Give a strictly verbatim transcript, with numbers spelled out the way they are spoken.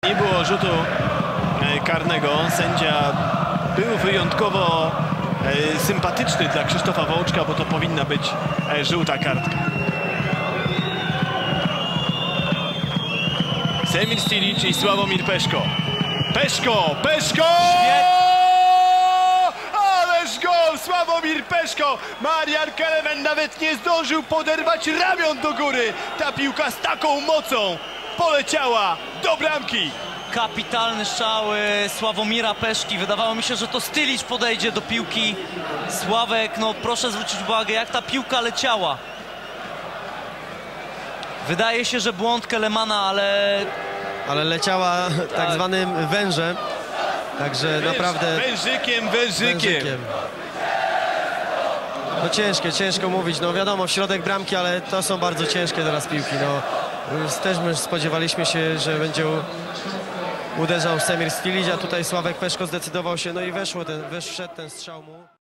Nie było rzutu karnego. Sędzia był wyjątkowo sympatyczny dla Krzysztofa Wołczka, bo to powinna być żółta kartka. Semir Stilic i Sławomir Peszko. Peszko! Peszko! Ależ gol! Sławomir Peszko! Marian Kelemen nawet nie zdążył poderwać ramion do góry. Ta piłka z taką mocą poleciała do bramki. Kapitalny strzał Sławomira Peszki. Wydawało mi się, że to Stilic podejdzie do piłki. Sławek, no proszę zwrócić uwagę, jak ta piłka leciała. Wydaje się, że błąd Kelemana, ale... Ale leciała tak zwanym wężem. Także Węż, naprawdę... Wężykiem, wężykiem. wężykiem. No ciężkie, ciężko mówić. No wiadomo, w środek bramki, ale to są bardzo ciężkie teraz piłki. No, też my spodziewaliśmy się, że będzie uderzał Semir Stilic, a tutaj Sławek Peszko zdecydował się, no i weszło ten, wszedł ten strzał mu.